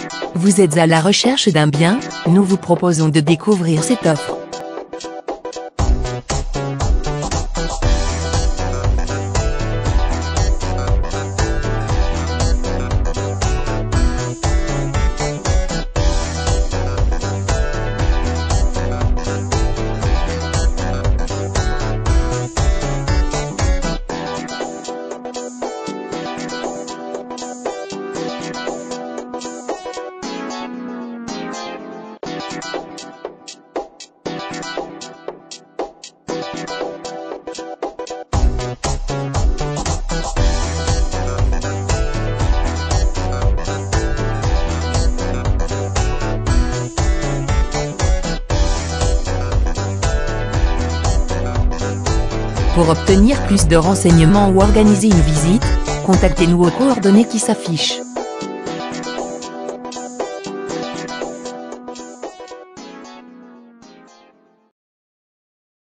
Vous êtes à la recherche d'un bien? Nous vous proposons de découvrir cette offre. Pour obtenir plus de renseignements ou organiser une visite, contactez-nous aux coordonnées qui s'affichent.